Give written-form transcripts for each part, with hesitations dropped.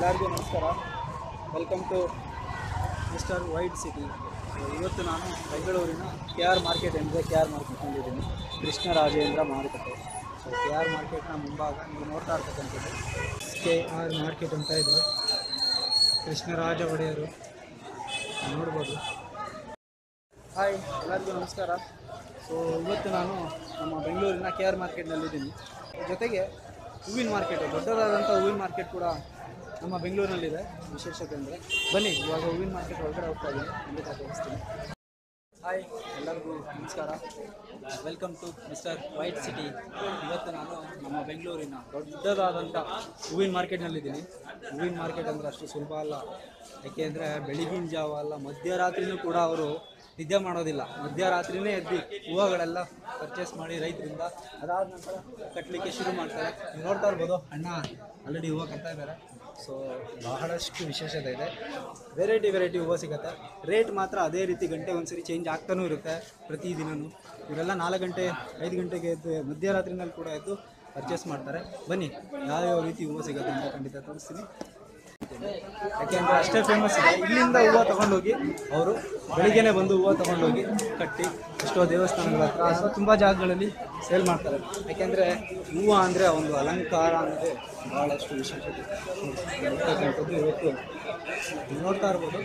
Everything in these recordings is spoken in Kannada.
ಎಲ್ಲರಿಗೂ ನಮಸ್ಕಾರ. Welcome to mister white city. ಇವತ್ತು ನಾನು ಬೆಂಗಳೂರಿನ KR ಮಾರ್ಕೆಟ್ ಅಂದರೆ KR ಮಾರ್ಕೆಟ್ನಲ್ಲಿದ್ದೀನಿ. ಕೃಷ್ಣರಾಜೇಂದ್ರ ಮಾರುಕಟ್ಟೆ. ಸೊ KR ಮಾರ್ಕೆಟ್ನ ಮುಂಭಾಗ ನೀವು ನೋಡ್ತಾ ಇರ್ತಕ್ಕಂಥದ್ದು KR ಮಾರ್ಕೆಟ್ ಅಂತ ಇದೆ. ಕೃಷ್ಣರಾಜ ಒಡೆಯರು ನೋಡ್ಬೋದು. ಹಾಯ್, ಎಲ್ಲರಿಗೂ ನಮಸ್ಕಾರ. ಸೊ ಇವತ್ತು ನಾನು ನಮ್ಮ ಬೆಂಗಳೂರಿನ KR ಮಾರ್ಕೆಟ್ನಲ್ಲಿದ್ದೀನಿ. ಜೊತೆಗೆ ಹೂವಿನ ಮಾರ್ಕೆಟ್, ದೊಡ್ಡದಾದಂಥ ಹೂವಿನ ಮಾರ್ಕೆಟ್ ಕೂಡ ನಮ್ಮ ಬೆಂಗಳೂರಿನಲ್ಲಿದೆ. ವಿಶೇಷತೆ ಅಂದರೆ ಬನ್ನಿ ಇವಾಗ ಹೂವಿನ ಮಾರ್ಕೆಟ್ ಒಳಗಡೆ ಹೋಗ್ತಾ ಇದ್ದೀನಿ, ಖಂಡಿತ ತೋರಿಸ್ತೀನಿ. ಹಾಯ್, ಎಲ್ಲರಿಗೂ ನಮಸ್ಕಾರ. Welcome to mister white city. ಇವತ್ತು ನಾನು ನಮ್ಮ ಬೆಂಗಳೂರಿನ ದೊಡ್ಡದಾದಂಥ ಹೂವಿನ ಮಾರ್ಕೆಟ್ನಲ್ಲಿದ್ದೀನಿ. ಹೂವಿನ ಮಾರ್ಕೆಟ್ ಅಂದರೆ ಅಷ್ಟು ಸುಲಭ ಅಲ್ಲ. ಯಾಕೆಂದರೆ ಬೆಳಗಿನ ಜಾವ ಅಲ್ಲ, ಮಧ್ಯರಾತ್ರಿನೂ ಕೂಡ ಅವರು ನಿದ್ದೆ ಮಾಡೋದಿಲ್ಲ. ಮಧ್ಯರಾತ್ರಿನೇ ಎದ್ದು ಹೂವುಗಳೆಲ್ಲ ಪರ್ಚೇಸ್ ಮಾಡಿ ರೈತರಿಂದ ಅದಾದ ನಂತರ ಕಟ್ಟಲಿಕ್ಕೆ ಶುರು ಮಾಡ್ತಾರೆ. ನೀವು ನೋಡ್ತಾ ಇರ್ಬೋದು, ಅಣ್ಣ ಆಲ್ರೆಡಿ ಹೂವು ಕಟ್ತಾ ಇದ್ದಾರೆ. ಸೊ ಬಹಳಷ್ಟು ವಿಶೇಷತೆ ಇದೆ. ವೆರೈಟಿ ಹೂವು ಸಿಗುತ್ತೆ. ರೇಟ್ ಮಾತ್ರ ಅದೇ ರೀತಿ ಗಂಟೆ ಒಂದ್ಸರಿ ಚೇಂಜ್ ಆಗ್ತಾನೂ ಇರುತ್ತೆ ಪ್ರತಿದಿನವೂ. ಇವರೆಲ್ಲ 4 ಗಂಟೆ 5 ಗಂಟೆಗೆ ಎದ್ದು ಮಧ್ಯರಾತ್ರಿನಲ್ಲಿ ಕೂಡ ಎದ್ದು ಪರ್ಚೇಸ್ ಮಾಡ್ತಾರೆ. ಬನ್ನಿ ಯಾವ್ಯಾವ ರೀತಿ ಹೂವು ಸಿಗುತ್ತೆ ಅಂತ ಖಂಡಿತ ತೋರಿಸ್ತೀನಿ. ಯಾಕೆಂದರೆ ಅಷ್ಟೇ ಫೇಮಸ್ ಇದೆ. ಇಲ್ಲಿಂದ ಹೂವು ತೊಗೊಂಡೋಗಿ ಅವರು ಬೆಳಿಗ್ಗೆನೇ ಬಂದು ಹೂವು ತೊಗೊಂಡೋಗಿ ಕಟ್ಟಿ ಎಷ್ಟೋ ದೇವಸ್ಥಾನಗಳ ಹತ್ರ ಅಥವಾ ತುಂಬ ಜಾಗಗಳಲ್ಲಿ ಸೇಲ್ ಮಾಡ್ತಾರೆ. ಯಾಕೆಂದರೆ ಹೂವು ಅಂದರೆ ಒಂದು ಅಲಂಕಾರ ಅನ್ನೋದು ಭಾಳಷ್ಟು ವಿಶೇಷತೆ ಇರ್ತಕ್ಕಂಥದ್ದು. ಇವತ್ತು ನೋಡ್ತಾ ಇರ್ಬೋದು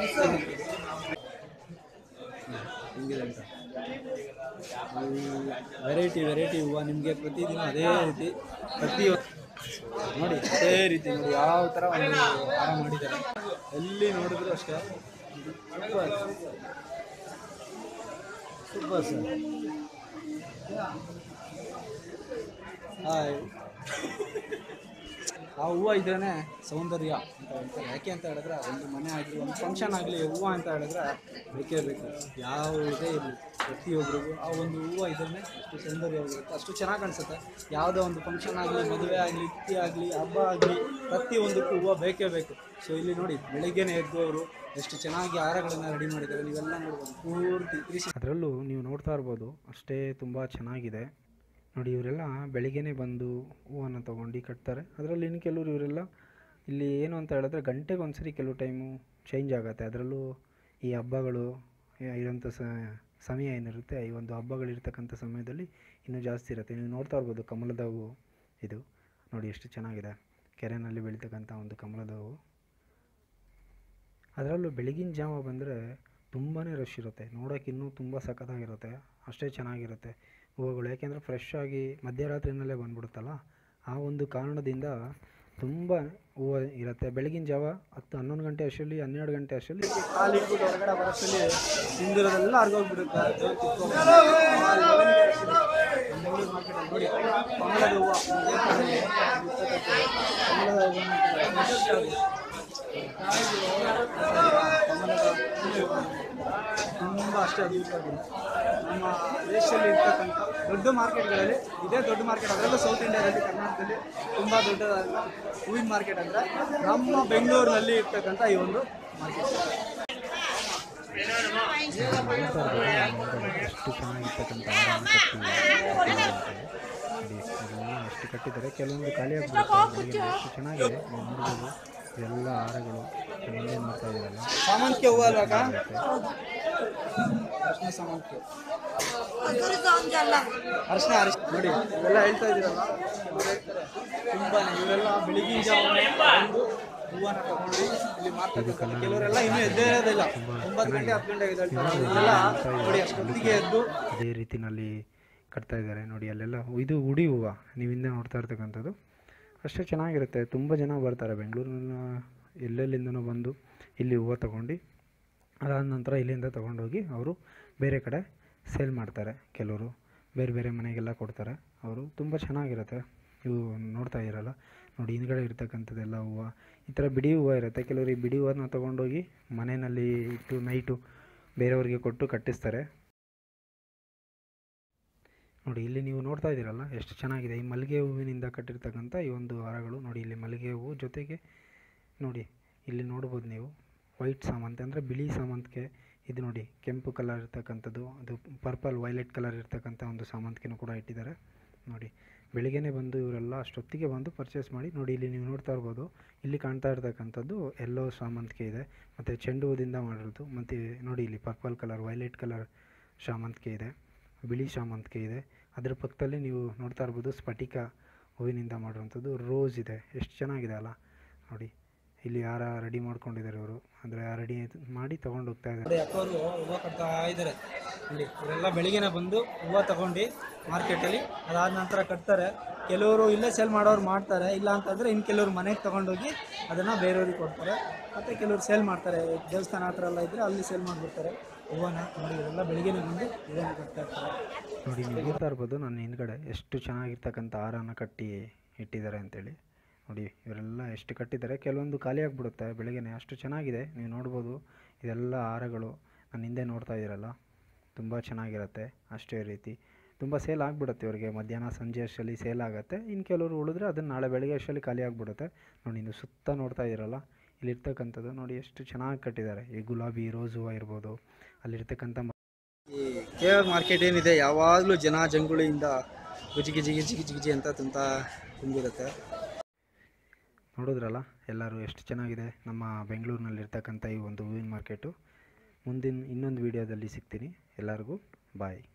ಹಿಂಗಿದೆ ಅಂತ. ವೆರೈಟಿ ಹೂವು ನಿಮಗೆ ಪ್ರತಿದಿನ ಅದೇ ರೀತಿ ನೋಡಿ, ಅದೇ ರೀತಿ ನೋಡಿ ಯಾವ ಥರ ಒಂದು ಹಾರ ಮಾಡಿದ್ದಾರೆ. ಎಲ್ಲಿ ನೋಡಿದ್ರು ಅಷ್ಟೇ ಸೂಪರ್ ಸರ್. ಹಾಯ್, ಆ ಹೂವು ಇದ್ರೇ ಸೌಂದರ್ಯ ಅಂತ ಹೇಳ್ತಾರೆ. ಯಾಕೆ ಅಂತ ಹೇಳಿದ್ರೆ ಒಂದು ಮನೆ ಆಗಲಿ, ಒಂದು ಫಂಕ್ಷನ್ ಆಗಲಿ, ಹೂವು ಅಂತ ಹೇಳಿದ್ರೆ ಬೇಕೇ ಬೇಕು. ಯಾವುದೇ ಇರಲಿ, ಪ್ರತಿಯೊಬ್ಬರಿಗೂ ಆ ಒಂದು ಹೂವು ಇದ್ರೇ ಅಷ್ಟು ಸೌಂದರ್ಯವಾಗಿರುತ್ತೆ, ಅಷ್ಟು ಚೆನ್ನಾಗಿ ಕಾಣಿಸುತ್ತೆ. ಯಾವುದೋ ಒಂದು ಫಂಕ್ಷನ್ ಆಗಲಿ, ಮದುವೆ ಆಗಲಿ, ತಿಥಿ ಆಗಲಿ, ಹಬ್ಬ ಆಗಲಿ, ಪ್ರತಿಯೊಂದಕ್ಕೂ ಹೂವು ಬೇಕೇ ಬೇಕು. ಸೊ ಇಲ್ಲಿ ನೋಡಿ, ಬೆಳಿಗ್ಗೆನೇ ಎದ್ದು ಅವರು ಎಷ್ಟು ಚೆನ್ನಾಗಿ ಹಾರಗಳನ್ನು ರೆಡಿ ಮಾಡಿದ್ದಾರೆ. ನೀವೆಲ್ಲ ನೋಡ್ಬೋದು, ಪೂರ್ತಿ ಅದರಲ್ಲೂ ನೀವು ನೋಡ್ತಾ ಇರ್ಬೋದು, ಅಷ್ಟೇ ತುಂಬ ಚೆನ್ನಾಗಿದೆ ನೋಡಿ. ಇವರೆಲ್ಲ ಬೆಳಿಗ್ಗೆನೇ ಬಂದು ಹೂವನ್ನು ತೊಗೊಂಡು ಕಟ್ತಾರೆ. ಅದರಲ್ಲಿ ಇನ್ನು ಕೆಲವರು ಇವರೆಲ್ಲ ಇಲ್ಲಿ ಏನು ಅಂತ ಹೇಳಿದ್ರೆ ಗಂಟೆಗೆ ಒಂದ್ಸರಿ ಕೆಲವು ಟೈಮು ಚೇಂಜ್ ಆಗುತ್ತೆ. ಅದರಲ್ಲೂ ಈ ಹಬ್ಬಗಳು ಇರೋಂಥ ಸಮಯ ಏನಿರುತ್ತೆ, ಈ ಒಂದು ಹಬ್ಬಗಳಿರ್ತಕ್ಕಂಥ ಸಮಯದಲ್ಲಿ ಇನ್ನೂ ಜಾಸ್ತಿ ಇರುತ್ತೆ. ನೀವು ನೋಡ್ತಾ ಇರ್ಬೋದು ಕಮಲದ ಹೂವು, ಇದು ನೋಡಿ ಎಷ್ಟು ಚೆನ್ನಾಗಿದೆ. ಕೆರೆಯಲ್ಲಿ ಬೆಳೀತಕ್ಕಂಥ ಒಂದು ಕಮಲದ ಹೂವು. ಅದರಲ್ಲೂ ಬೆಳಗಿನ ಜಾವ ಬಂದರೆ ತುಂಬಾ ರಶ್ ಇರುತ್ತೆ. ನೋಡೋಕೆ ಇನ್ನೂ ತುಂಬ ಸಖತ್ತಾಗಿರುತ್ತೆ, ಅಷ್ಟೇ ಚೆನ್ನಾಗಿರುತ್ತೆ ಹೂವುಗಳು. ಯಾಕೆಂದರೆ ಫ್ರೆಶ್ ಆಗಿ ಮಧ್ಯರಾತ್ರಿನಲ್ಲೇ ಬಂದ್ಬಿಡುತ್ತಲ್ಲ, ಆ ಒಂದು ಕಾರಣದಿಂದ ತುಂಬ ಹೂವು ಇರುತ್ತೆ. ಬೆಳಗಿನ ಜಾವ 10-11 ಗಂಟೆ ಅಷ್ಟರಲ್ಲಿ, 12 ಗಂಟೆ ಅಷ್ಟರಲ್ಲಿ ಕಾಲು ಇಟ್ಬಿಟ್ಟು ಹೊರಗಡೆ ಬರೋಷ್ಟರಲ್ಲಿ ಹಿಂದಿರೋದೆಲ್ಲ ಅರ್ಗೋಗ್ಬಿಡುತ್ತೆ. ಬೆಂಗಳೂರು ಮಾರ್ಕೆಟಲ್ಲಿ ನೋಡಿ ಕಮಲದ ಹೂವು, ಕಮಲದ ತುಂಬ ಅಷ್ಟೇ ಅದ್ಭುತವಾಗಿದೆ. ನಮ್ಮ ದೇಶದಲ್ಲಿ ಇರ್ತಕ್ಕಂಥ ದೊಡ್ಡ ಮಾರ್ಕೆಟ್ಗಳಲ್ಲಿ ಇದೇ ದೊಡ್ಡ ಮಾರ್ಕೆಟ್. ಅದರಲ್ಲೂ ಸೌತ್ ಇಂಡಿಯಾದಲ್ಲಿ, ಕರ್ನಾಟಕದಲ್ಲಿ ತುಂಬ ದೊಡ್ಡದಾದ ಹೂವಿನ ಮಾರ್ಕೆಟ್ ಅಂದರೆ ನಮ್ಮ ಬೆಂಗಳೂರಿನಲ್ಲಿ ಇರ್ತಕ್ಕಂಥ ಈ ಒಂದು ಮಾರ್ಕೆಟ್. ಎಷ್ಟು ಚೆನ್ನಾಗಿರ್ತಕ್ಕಂಥ ಅಷ್ಟು ಕಟ್ಟಿದ್ದಾರೆ. ಕೆಲವೊಂದು ಖಾಲಿ ಆಗ್ಬಿಡುತ್ತೆ. ಎಷ್ಟು ಚೆನ್ನಾಗಿದೆ ನೋಡ್ಬೋದು. ಎಲ್ಲ ಹಾರಗಳು ಏನೇನು ಮಾಡ್ತಾ ಇದ್ದಾರಲ್ಲ, ಸಾಮಂತಿಗೆ ಹೂವು ಅಲ್ವಾಗ, ಅರಿಶಿನ ಸಾಮಂತಿಗೆ, ಅರಿಶಿನ ನೋಡಿ ಇವೆಲ್ಲ ಹೇಳ್ತಾ ಇದ್ದೀರಲ್ಲ, ತುಂಬಾ ಇವರೆಲ್ಲ ಬೆಳಿಗಿನ ಜಾವನೇ ಬಂದು ಹೂವನ್ನು ತಗೊಂಡು ಇಲ್ಲಿ ಮಾರ್ತಾರೆ. ಕೆಲವರೆಲ್ಲ ಇನ್ನೂ ಎದ್ದೇ ಇರೋದಿಲ್ಲ, 9 ಗಂಟೆ 10 ಗಂಟೆಗೆ ಎದ್ದೇಳ್ತಾರೆ. ನೋಡಿ ಅಷ್ಟೊತ್ತಿಗೆ ಎದ್ದು ಅದೇ ರೀತಿನಲ್ಲಿ ಕಟ್ತಾ ಇದ್ದಾರೆ ನೋಡಿ. ಅಲ್ಲೆಲ್ಲ ಇದು ಉಡಿ ಹೂವು ನೀವು ಹಿಂದೆ ನೋಡ್ತಾ ಇರ್ತಕ್ಕಂಥದ್ದು. ಅಷ್ಟೇ ಚೆನ್ನಾಗಿರುತ್ತೆ. ತುಂಬ ಜನ ಬರ್ತಾರೆ ಬೆಂಗಳೂರಿನ ಎಲ್ಲೆಲ್ಲಿಂದನೂ ಬಂದು ಇಲ್ಲಿ ಹೂವು ತೊಗೊಂಡು ಅದಾದ ನಂತರ ಇಲ್ಲಿಂದ ತೊಗೊಂಡೋಗಿ ಅವರು ಬೇರೆ ಕಡೆ ಸೇಲ್ ಮಾಡ್ತಾರೆ. ಕೆಲವರು ಬೇರೆ ಬೇರೆ ಮನೆಗೆಲ್ಲ ಕೊಡ್ತಾರೆ. ಅವರು ತುಂಬ ಚೆನ್ನಾಗಿರುತ್ತೆ. ಇವು ನೋಡ್ತಾ ಇರಲ್ಲ ನೋಡಿ, ಹಿಂದ್ಗಡೆ ಇರ್ತಕ್ಕಂಥದ್ದೆಲ್ಲ ಹೂವು ಈ ಥರ ಬಿಡಿ ಹೂವು ಇರುತ್ತೆ. ಕೆಲವರು ಈ ಬಿಡಿ ಹೂವನ್ನು ತೊಗೊಂಡೋಗಿ ಮನೆಯಲ್ಲಿ ಇಟ್ಟು ನೈಟು ಬೇರೆಯವ್ರಿಗೆ ಕೊಟ್ಟು ಕಟ್ಟಿಸ್ತಾರೆ ನೋಡಿ. ಇಲ್ಲಿ ನೀವು ನೋಡ್ತಾ ಇದ್ದೀರಲ್ಲ ಎಷ್ಟು ಚೆನ್ನಾಗಿದೆ. ಈ ಮಲ್ಲಿಗೆ ಹೂವಿನಿಂದ ಕಟ್ಟಿರ್ತಕ್ಕಂಥ ಈ ಒಂದು ಹಾರಗಳು ನೋಡಿ. ಇಲ್ಲಿ ಮಲ್ಲಿಗೆ ಹೂವು ಜೊತೆಗೆ ನೋಡಿ, ಇಲ್ಲಿ ನೋಡ್ಬೋದು ನೀವು ವೈಟ್ ಸಾಮಂತಿ ಅಂದರೆ ಬಿಳಿ ಸಾಮಂತಿಗೆ. ಇದು ನೋಡಿ ಕೆಂಪು ಕಲರ್ ಇರ್ತಕ್ಕಂಥದ್ದು, ಅದು ಪರ್ಪಲ್ ವೈಲೆಟ್ ಕಲರ್ ಇರ್ತಕ್ಕಂಥ ಒಂದು ಸಾಮಂತಿಗೆನೂ ಕೂಡ ಇಟ್ಟಿದ್ದಾರೆ ನೋಡಿ. ಬೆಳಿಗ್ಗೆನೇ ಬಂದು ಇವರೆಲ್ಲ ಅಷ್ಟೊತ್ತಿಗೆ ಬಂದು ಪರ್ಚೇಸ್ ಮಾಡಿ ನೋಡಿ. ಇಲ್ಲಿ ನೀವು ನೋಡ್ತಾ ಇರ್ಬೋದು, ಇಲ್ಲಿ ಕಾಣ್ತಾ ಇರ್ತಕ್ಕಂಥದ್ದು ಎಲ್ಲೋ ಶಾಮಂತಿಗೆ ಇದೆ, ಮತ್ತು ಚೆಂಡು ಹೂದಿಂದ ಮಾಡಿರೋದು. ಮತ್ತು ನೋಡಿ ಇಲ್ಲಿ ಪರ್ಪಲ್ ಕಲರ್, ವೈಲೆಟ್ ಕಲರ್ ಶಾಮಂತಿಗೆ ಇದೆ, ಬಿಳಿ ಶಾಮಂತಿಗೆ ಇದೆ. ಅದರ ಪಕ್ಕದಲ್ಲಿ ನೀವು ನೋಡ್ತಾ ಇರ್ಬೋದು ಸ್ಫಟಿಕ ಹೂವಿನಿಂದ ಮಾಡಿರೋಂಥದ್ದು ರೋಸ್ ಇದೆ. ಎಷ್ಟು ಚೆನ್ನಾಗಿದೆ ಅಲ್ಲ ನೋಡಿ. ಇಲ್ಲಿ ಯಾರ ರೆಡಿ ಮಾಡ್ಕೊಂಡಿದ್ದಾರೆ ಇವರು, ಅಂದರೆ ರೆಡಿ ಮಾಡಿ ತೊಗೊಂಡು ಹೋಗ್ತಾ ಇದ್ದಾರೆ. ಅಕ್ಕವರು ಹೂವು ಕಟ್ತಾ ಇದ್ದಾರೆ ಇಲ್ಲಿ. ಇವರೆಲ್ಲ ಬೆಳಿಗ್ಗೆನೇ ಬಂದು ಹೂವು ತಗೊಂಡು ಮಾರ್ಕೆಟಲ್ಲಿ ಅದಾದ ನಂತರ ಕಟ್ತಾರೆ. ಕೆಲವರು ಇಲ್ಲೇ ಸೇಲ್ ಮಾಡೋರು ಮಾಡ್ತಾರೆ, ಇಲ್ಲ ಅಂತಂದರೆ ಇನ್ನು ಕೆಲವರು ಮನೆಗೆ ತೊಗೊಂಡೋಗಿ ಅದನ್ನು ಬೇರೆಯವ್ರಿಗೆ ಕೊಡ್ತಾರೆ. ಮತ್ತು ಕೆಲವರು ಸೇಲ್ ಮಾಡ್ತಾರೆ, ದೇವಸ್ಥಾನ ಹತ್ರ ಎಲ್ಲ ಇದ್ದರೆ ಅಲ್ಲಿ ಸೇಲ್ ಮಾಡಿಬಿಡ್ತಾರೆ ಹೂವನ್ನ. ನೋಡಿ ಇವರೆಲ್ಲ ಬೆಳಿಗ್ಗೆನೇ ಬಂದು ಹೂವನ್ನ ಕಟ್ತಾ ಇರ್ತಾರೆ. ನೋಡಿ ನೀವು ನೋಡ್ತಾ ಇರ್ಬೋದು ನನ್ನ ಹಿಂದ್ಗಡೆ ಎಷ್ಟು ಚೆನ್ನಾಗಿರ್ತಕ್ಕಂಥ ಹಾರನ ಕಟ್ಟಿ ಇಟ್ಟಿದ್ದಾರೆ ಅಂತೇಳಿ. ನೋಡಿ ಇವರೆಲ್ಲ ಎಷ್ಟು ಕಟ್ಟಿದ್ದಾರೆ. ಕೆಲವೊಂದು ಖಾಲಿ ಆಗಿಬಿಡುತ್ತೆ ಬೆಳಗ್ಗೆನೆ, ಅಷ್ಟು ಚೆನ್ನಾಗಿದೆ. ನೀವು ನೋಡ್ಬೋದು ಇದೆಲ್ಲ ಹಾರಗಳು ನನ್ನ ಹಿಂದೆ ನೋಡ್ತಾ ಇದ್ದೀರಲ್ಲ, ತುಂಬ ಚೆನ್ನಾಗಿರುತ್ತೆ. ಅಷ್ಟೇ ರೀತಿ ತುಂಬ ಸೇಲ್ ಆಗಿಬಿಡುತ್ತೆ ಇವರಿಗೆ. ಮಧ್ಯಾಹ್ನ ಸಂಜೆ ಅಷ್ಟರಲ್ಲಿ ಸೇಲ್ ಆಗುತ್ತೆ. ಇನ್ನು ಕೆಲವರು ಉಳಿದ್ರೆ ಅದನ್ನು ನಾಳೆ ಬೆಳಗ್ಗೆ ಅಷ್ಟರಲ್ಲಿ ಖಾಲಿ ಆಗಿಬಿಡುತ್ತೆ. ನೋಡಿ ನೀವು ಸುತ್ತ ನೋಡ್ತಾ ಇದ್ದೀರಲ್ಲ, ಇಲ್ಲಿರ್ತಕ್ಕಂಥದ್ದು ನೋಡಿ ಎಷ್ಟು ಚೆನ್ನಾಗಿ ಕಟ್ಟಿದ್ದಾರೆ. ಈ ಗುಲಾಬಿ ರೋಸ್ ಹೂವು ಇರ್ಬೋದು, ಅಲ್ಲಿರ್ತಕ್ಕಂಥ ಈ ಕೆ ಆರ್ ಮಾರ್ಕೆಟ್ ಏನಿದೆ ಯಾವಾಗಲೂ ಜನ ಜಂಗುಳಿಯಿಂದ ಗಿಜಿ ಗಿಜಿ ಗಿಜಿ ಗಿಜಿ ಗಿಜಿ ಅಂತ ತುಂಬಿರುತ್ತೆ. ನೋಡಿದ್ರಲ್ಲ ಎಲ್ಲರೂ ಎಷ್ಟು ಚೆನ್ನಾಗಿದೆ ನಮ್ಮ ಬೆಂಗಳೂರಿನಲ್ಲಿರ್ತಕ್ಕಂಥ ಈ ಒಂದು ಹೂವಿನ ಮಾರ್ಕೆಟು. ಮುಂದಿನ ಇನ್ನೊಂದು ವೀಡಿಯೋದಲ್ಲಿ ಸಿಗ್ತೀನಿ. ಎಲ್ಲರಿಗೂ ಬಾಯ್.